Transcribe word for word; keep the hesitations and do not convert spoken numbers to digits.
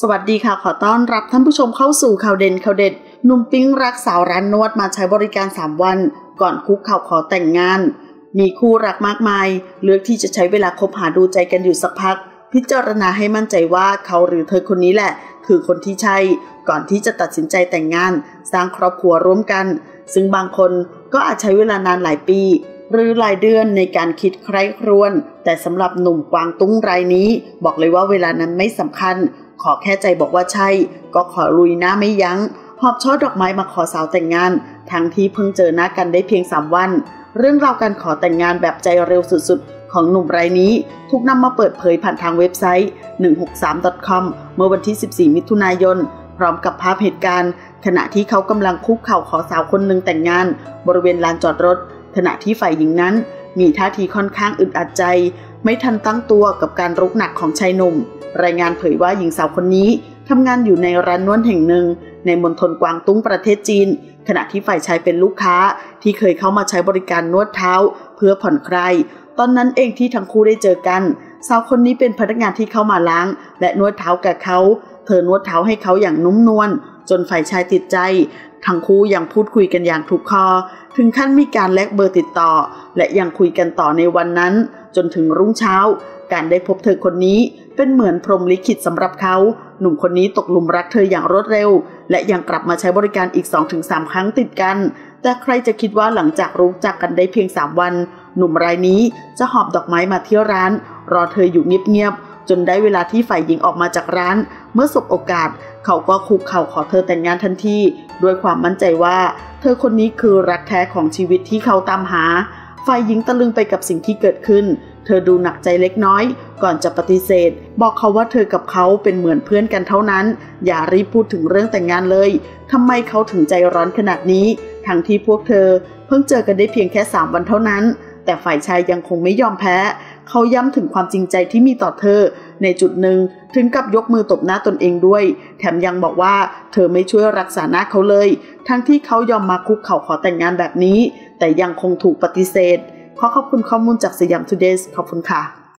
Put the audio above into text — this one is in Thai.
สวัสดีค่ะขอต้อนรับท่านผู้ชมเข้าสู่ข่าวเด่นข่าวเด็ดหนุ่มปิ๊งรักสาวร้านนวดมาใช้บริการสามวันก่อนคุกเข่าขอแต่งงานมีคู่รักมากมายเลือกที่จะใช้เวลาคบหาดูใจกันอยู่สักพักพิจารณาให้มั่นใจว่าเขาหรือเธอคนนี้แหละคือคนที่ใช่ก่อนที่จะตัดสินใจแต่งงานสร้างครอบครัวร่วมกันซึ่งบางคนก็อาจใช้เวลานานหลายปีหรือหลายเดือนในการคิดใคร่ครวญแต่สำหรับหนุ่มกวางตุ้งรายนี้บอกเลยว่าเวลานั้นไม่สำคัญขอแค่ใจบอกว่าใช่ก็ขอลุยหน้าไม่ยั้งหอบช่อดอกไม้มาขอสาวแต่งงานทั้งที่เพิ่งเจอหน้ากันได้เพียงสามวันเรื่องราวการขอแต่งงานแบบใจเร็วสุดๆของหนุ่มรายนี้ถูกนำมาเปิดเผยผ่านทางเว็บไซต์ หนึ่งหกสาม ดอท คอม เมื่อวันที่สิบสี่มิถุนายนพร้อมกับภาพเหตุการณ์ขณะที่เขากำลังคุกเข่าขอสาวคนหนึ่งแต่งงานบริเวณลานจอดรถขณะที่ฝ่ายหญิงนั้นมีท่าทีค่อนข้างอึดอัดใจไม่ทันตั้งตัวกับการรุกหนักของชายหนุ่มรายงานเผยว่าหญิงสาวคนนี้ทำงานอยู่ในร้านนวดแห่งหนึ่งในมณฑลกวางตุ้งประเทศจีนขณะที่ฝ่ายชายเป็นลูกค้าที่เคยเข้ามาใช้บริการนวดเท้าเพื่อผ่อนคลายตอนนั้นเองที่ทั้งคู่ได้เจอกันสาวคนนี้เป็นพนักงานที่เข้ามาล้างและนวดเท้ากับเขาเธอนวดเท้าให้เขาอย่างนุ่มนวลจนฝ่ายชายติดใจทั้งคู่ยังพูดคุยกันอย่างถูกคอถึงขั้นมีการแลกเบอร์ติดต่อและยังคุยกันต่อในวันนั้นจนถึงรุ่งเช้าการได้พบเธอคนนี้เป็นเหมือนพรหมลิขิตสำหรับเขาหนุ่มคนนี้ตกหลุมรักเธออย่างรวดเร็วและยังกลับมาใช้บริการอีก สองถึงสาม ครั้งติดกันแต่ใครจะคิดว่าหลังจากรู้จักกันได้เพียงสามวันหนุ่มรายนี้จะหอบดอกไม้มาที่ร้านรอเธออยู่เงียบๆจนได้เวลาที่ฝ่ายหญิงออกมาจากร้านเมื่อสบโอกาสเขาก็คุกเข่าขอเธอแต่งงานทันทีด้วยความมั่นใจว่าเธอคนนี้คือรักแท้ของชีวิตที่เขาตามหาฝ่ายหญิงตะลึงไปกับสิ่งที่เกิดขึ้นเธอดูหนักใจเล็กน้อยก่อนจะปฏิเสธบอกเขาว่าเธอกับเขาเป็นเหมือนเพื่อนกันเท่านั้นอย่ารีบพูดถึงเรื่องแต่งงานเลยทำไมเขาถึงใจร้อนขนาดนี้ทั้งที่พวกเธอเพิ่งเจอกันได้เพียงแค่สามวันเท่านั้นแต่ฝ่ายชายยังคงไม่ยอมแพ้เขาย้ำถึงความจริงใจที่มีต่อเธอในจุดหนึ่งถึงกับยกมือตบหน้าตนเองด้วยแถมยังบอกว่าเธอไม่ช่วยรักษาหน้าเขาเลยทั้งที่เขายอมมาคุกเข่าขอแต่งงานแบบนี้แต่ยังคงถูกปฏิเสธขอขอบคุณข้อมูลจากสยามทูเดย์ขอบคุณค่ะ